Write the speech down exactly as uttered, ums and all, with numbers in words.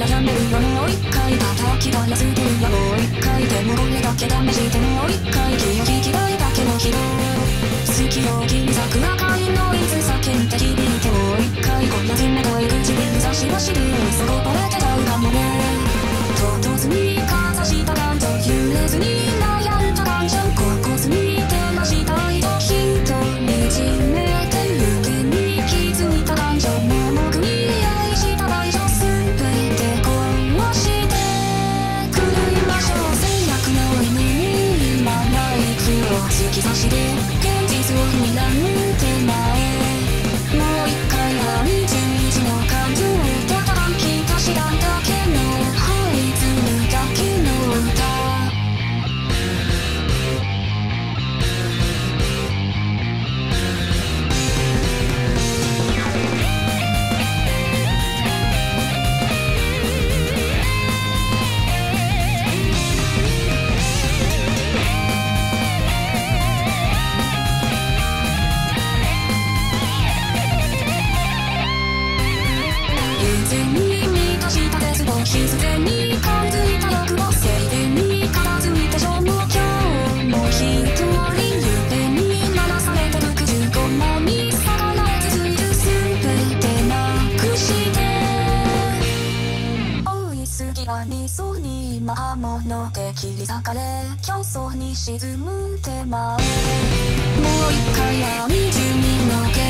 悩んでるよもう一回叩きが安てるよもう一回でもこれだけ試してもう一回気を引きたいだけの人好きよ銀桜会のいつ叫んで響いてもう一回こんな冷たい唇差し出してそこバレてたうかもね唐突にかざした感情揺れずに悩んだ感情ここずに照らしたいと人にじめてる手に気づいた感情も僕に愛した大丈夫全て壊して狂いましょう制約の犬に今ナイフを突き刺して現実を睨んで前もう一回はにじゅういちの感情を叩き出しただけの這いずるだけの歌偶然に満たした絶望必然に感づいた欲望静電に片付いて消耗今日も一人夢に鳴らされてろくじゅうごまんに逆らえ続いる全てなくして追いすぎはにそうに今刃物で切り裂かれ競争に沈む手前もう一回はにじゅうにの